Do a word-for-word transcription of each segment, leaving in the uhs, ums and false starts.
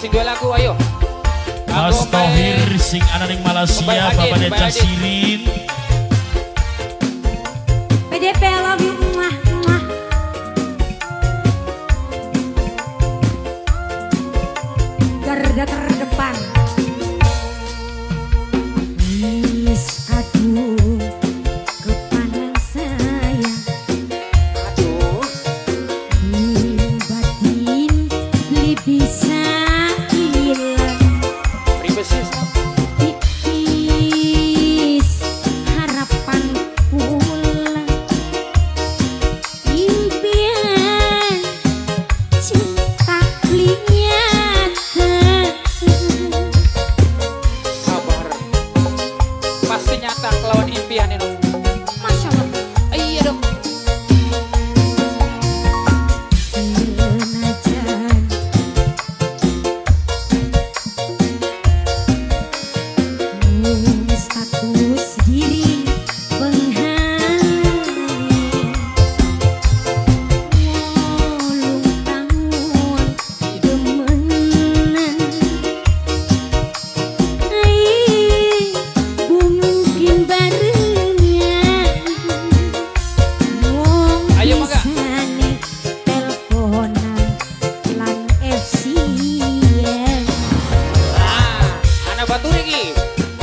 sing dua lagu ayo. Mas Tohir sing ana ning Malaysia Bapak Deca Sirin. P D P I love you. Muah, muah. Garda terdepan. Wis aduh kepala saya. Aduh. Hmm, batin li bisa hilang. Privacy. Tipis harapan pulang. Impian cinta lihat. Sabar. Pasti nyata kelawan impian itu. Masya Allah. Iya dong. Senajan status diri penghalang wolong tahun demenan ai mungkin barengan wong Ayo, Maka. bisane teleponan lan F C Ah, anak batu lagi.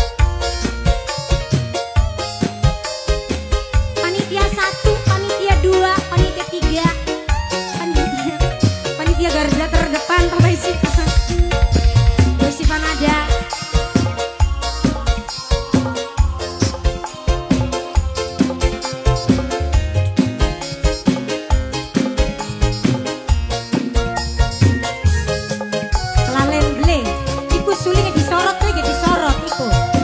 panitia satu, panitia dua, panitia tiga, panitia panitia garda terdepan Bapak isi isi panada. Kelalen ble, iku suling disorot lagi disorot iku.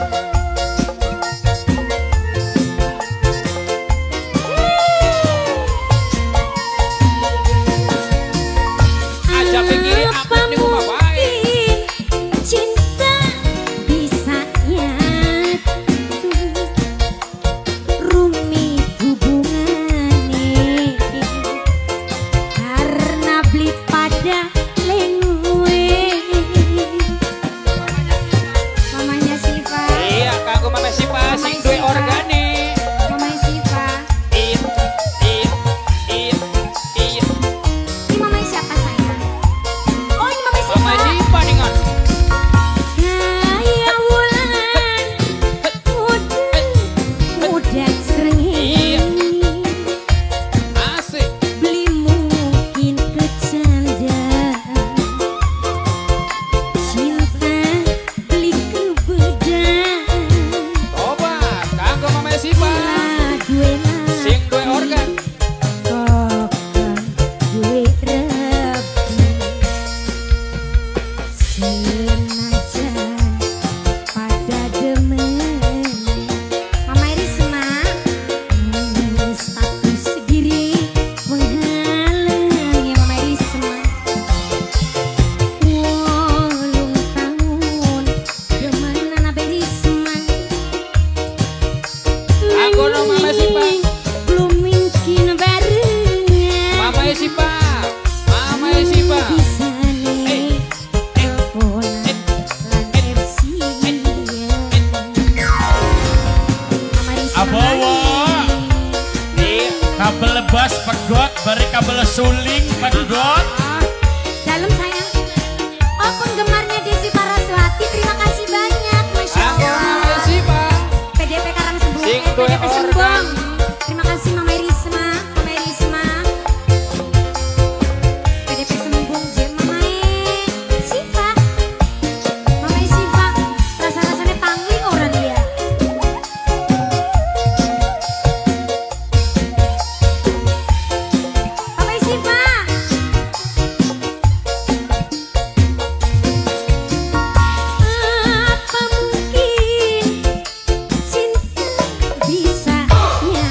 Aja pinggir apa nih rumah baik. Cinta bisa nyatu rumit hubungane karena beli pada lengwe. Mamanya Siva, Iya, kanggo Mama Sipa sing duwe organik. mamanya Siva. It, it, it, it. Ini mamanya siapa sayang? Oh ini mamanya Mama Siva. Sipa dengan. Kaya wulan muda muda srengenge Asik. beli mungkin kecanda cinta beli kebeda Tobat, kanggo Mama Sipa duwe sing duwe organ. kokan duwe rebu senajan pada demen Mama Irisma status diri menghalang ya Mama Irisma wolong tahun demenan Mama Irisma Aku no Mama Sipa. belum mungkin barengan Mama Sipa. Mama Sipa. Eh, teleponan lan F C Abawa Iya. kabel lebas pegot bari kabel suling pegot. dalam sayang. Oh penggemarnya Desi Paraswati, terima kasih banyak, Masya Kanggo Mama Allah. Sipa. P D P Karangsembung, Sing eh, P D P duwe Sembong. organ. Terima kasih Mama Irisma, Mama Irisma. P D P Sembong, Jem Mama E. Siva. Mama E Siva, rasa-rasanya pangling orang dia. Mama E Siva. Apa mungkin cinta bisa nyatu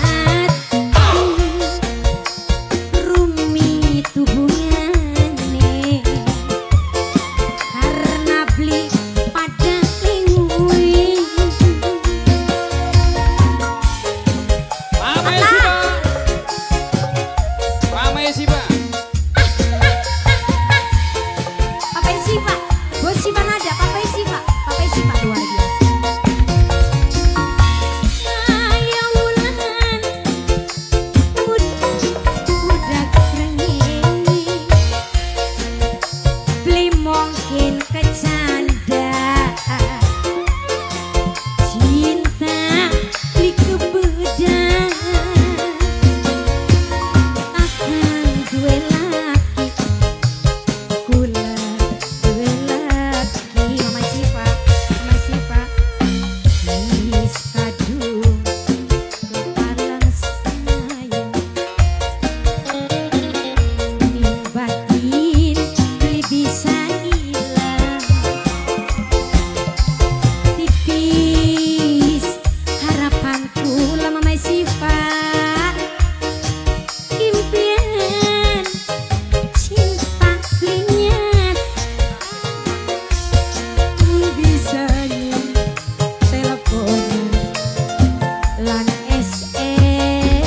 lan S M.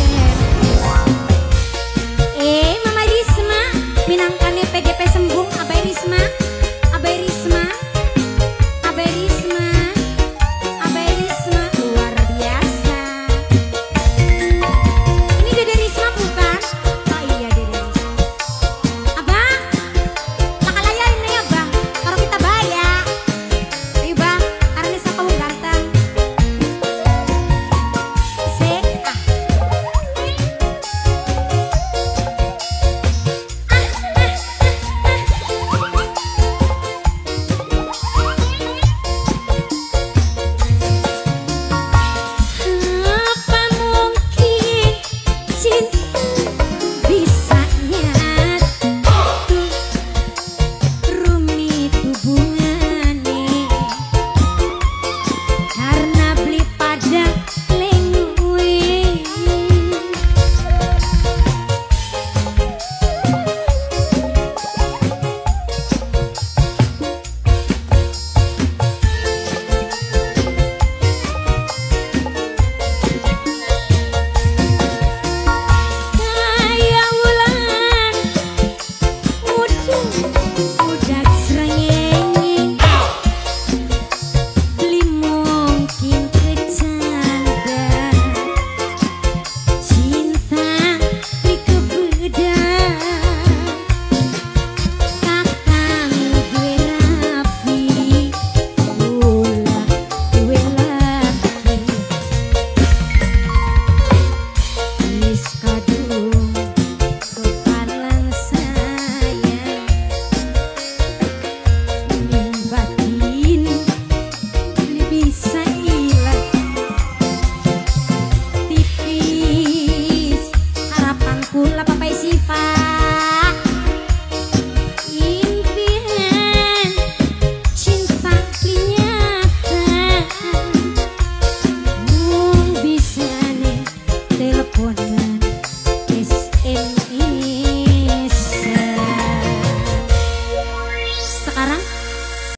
Eh Mama Risma minangkane P G P Sembung Abai Risma, Abai Risma, Abai Risma, Abai Risma luar biasa. Ini Dede Risma bukan? Oh iya Dede Risma. Abang, lakalaya ini ya bang, kalau kita bayar. Ayo bang, karena siapa mau ganteng. Se, ah. Apa mungkin cinta bisa nyatu rumit hubungane karena beli pada lengwe. Kayak ulan udah serengenge beli mungkin kecanda cinta di kebeda kakang gue rapi gula gue laki wis